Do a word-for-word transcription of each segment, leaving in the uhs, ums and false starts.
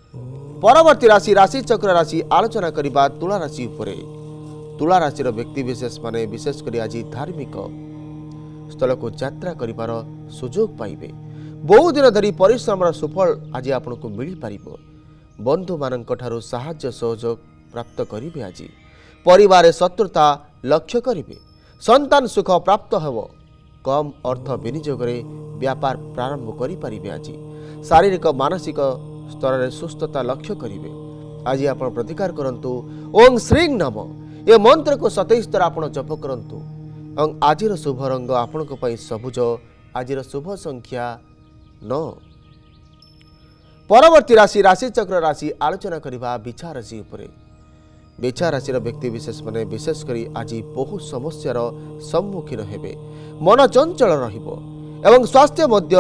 परवर्ती राशि राशि चक्र राशि आलोचना करबा तुला राशि उपरे। तुला राशि व्यक्ति विशेष माने विशेषकर आज धार्मिक स्थल को यात्रा करिबार सुजोग पाइबे। बहु दिन धरी परिश्रम सुफल आज आपन को मिल पारिबो। बंधु मानक ठारू साहाय्य सहयोग प्राप्त करिबे। आज परिवार शत्रुता लक्ष्य करिबे। संतान सुख प्राप्त हेबो। कम अर्थ विनियोग रे व्यापार प्रारंभ करि पारिबे। आज शारीरिक मानसिक स्तर रे सुस्थता लक्ष्य करिबे। आज आपण प्रतिकार करंतु ओम श्री नम ये मंत्र को सतैश थर आपण जप करंतु। और आज शुभ रंग आपण को पई सबुज। आज शुभ संख्या नौ। परवर्ती राशि राशि चक्र राशि आलोचना करबा बिछा राशि उपरे। बिछा राशि व्यक्ति विशेष माने विशेष करी आज बहु समस्यार सम्मुखीन हेबे। मन चंचल रहिबो एवं स्वास्थ्य मध्य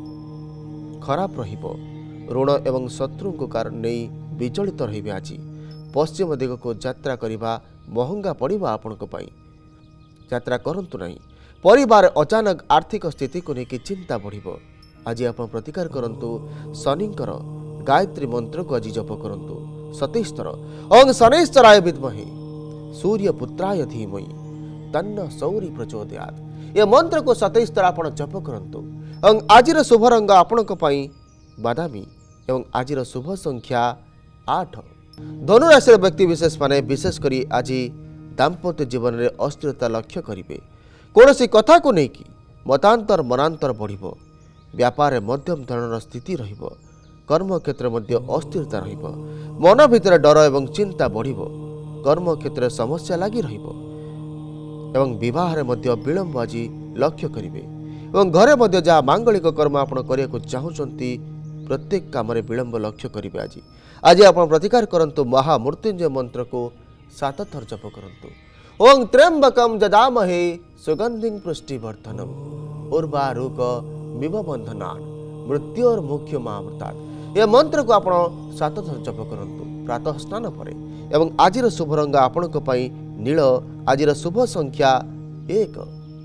खराब रहिबो। ऋण एवं शत्रु को कारण नहीं विचलित रहिबे। आज पश्चिम दिग को यात्रा करबा महंगा पड़िबा। आपण को पई यात्रा करंतु नहीं। परिवार अचानक आर्थिक स्थिति को लेकिन चिंता बढ़िबो। आज आपण प्रतिकार करंतु शनिंकर गायत्री मंत्र को आज जप करंतु सतैश थर। ओं शनैश्चराय विद्महे सूर्य पुत्राय धीमहि तन्न सौरी प्रचोदयात् ये मंत्र को सतैश थर आपण जप करंतु। ओं आज शुभ रंग आपण को पई बादामी एवं आज शुभ संख्या आठ। धनुराशि व्यक्ति विशेष माने विशेष करी आज दाम्पत्य जीवन में अस्थिरता लक्ष्य करिवे। कौनसी कथा को लेकिन मतांतर मनांतर बढ़िबो। व्यापार मध्यम धरणर स्थिति रहिबो। कर्म क्षेत्र मध्य अस्थिरता रहिबो। मन भितर डर एवं चिंता बढ़िबो। कर्म क्षेत्र समस्या लगी रहिबो एवं विवाह मध्य विलंब आज लक्ष्य करिवे। एवं घरे मध्य जहाँ मांगलिक कर्म आपण करिया को चाहुचंती प्रत्येक काम रे विलंब लक्ष्य करिवे। आज आज आपण प्रतिकार करंतु महामृत्युंजय मंत्र को सात थर जप करंतु। ओं त्र्यंबकम जदामहे सुगंधिं पुष्टिवर्धनम उर्वारुक मिव बंधनान् मृत्योर मुख्य मामृतात् यह मंत्र को आपण सात थर जप करंतु प्रातः स्नान परे। एवं आज शुभ रंग आपण को पई नील। आज शुभ संख्या एक।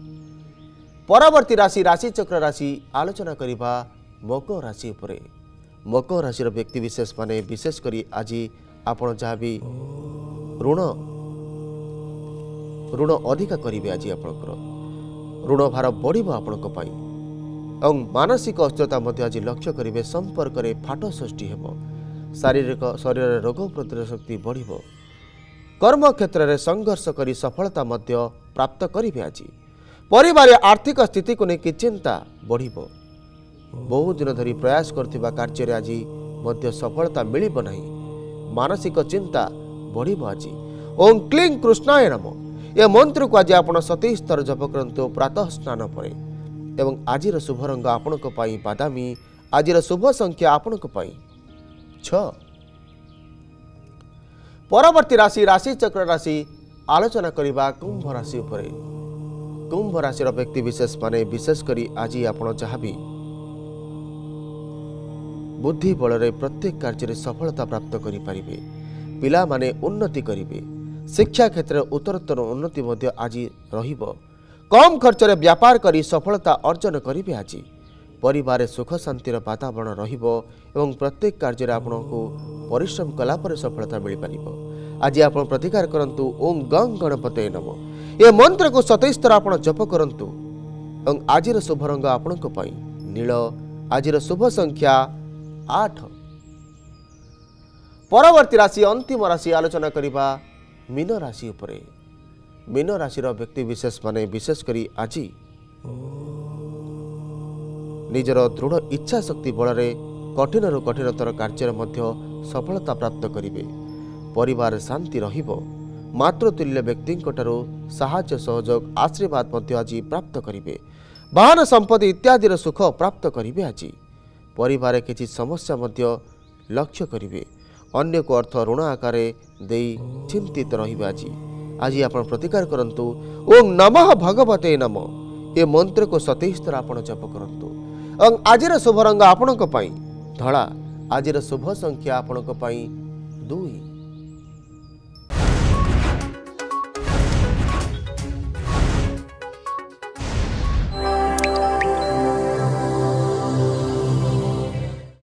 परवर्ती राशि राशि चक्र राशि आलोचना करिबा मकर राशि उपरे। मकर राशि व्यक्ति विशेष माने विशेष करी आज आपण जहाँ भी ऋण ऋण अधिका करिवे। आज आपणकर ऋण भार बढ़िबो आपण को पई। और मानसिक अस्थिरता मध्य आज लक्ष्य करिवे। संपर्क रे फाट सृष्टि हेबो। शारीरिक शरीर रोग प्रतिरोधक शक्ति बढ़िबो। कर्म क्षेत्र रे संघर्ष करी सफलता मध्य प्राप्त करिवे। आज परिवार आर्थिक स्थिति को लेकिन चिंता बढ़िबो। बहु दिन धरी प्रयास करथिबा कार्य आज मध्य सफलता मिलिब नहीं। मानसिक चिंता बढ़िबो। आज ओं क्लीं कृष्णाय नमः यह मंत्र को आज आपण सतैश थर जप करंतु प्रातः स्नान परे। एवं आज शुभ रंग आपण को पाई बादामी। आज शुभ संख्या आपण को पाई छ। परवर्ती राशि राशि चक्र राशि आलोचना करबा कुंभ राशि उपरे। कुंभ राशि व्यक्ति विशेष माने विशेष करी आज आपण जहाँ भी बुद्धि बल रे प्रत्येक कार्य सफलता प्राप्त करि परिबे। पिला माने उन्नति करिवे। शिक्षा क्षेत्र उत्तरोत्तर उन्नति मध्य आज रहिबो। कम खर्च रे व्यापार करी सफलता अर्जन करिवे। आज परिवार सुख शांतिर वातावरण रहिबो एवं प्रत्येक कार्य रे आपनको परिश्रम कला पर सफलता मिल पारिबो। आज आपण प्रतिकार करंतु ओम गं गणपते नमः ये मंत्र को सतैश थर आपण जप करंतु। एवं आज शुभ रंग आपनको पई नील। आज शुभ संख्या आठ। परवर्ती राशि अंतिम राशि आलोचना करबा मीन राशि उपरे। मीन राशि व्यक्ति विशेष माने विशेष करी आज निजर दृढ़ इच्छा शक्ति बल रे कठिन रु कठिनतर कार्य मध्य सफलता प्राप्त करिवे। परिवार शांति रहिबो। मातृतुल्य व्यक्ति साहाय्य सहयोग आशीर्वाद मध्य आज प्राप्त करिवे। वाहन संपत्ति इत्यादि सुख प्राप्त करिवे। आज परिवार किसी समस्या मध्य लक्ष्य करिवे। अन्य को अर्थ ऋण आकार देई चिंतित रहिबे। आज आज आपण प्रतिकार करंतु ओम नमः भगवते नमः ये मंत्र को सतैश थर आपण जप करंतु। और आज शुभ रंग आपण को पई धला। आज शुभ संख्या आपण को पई दुई।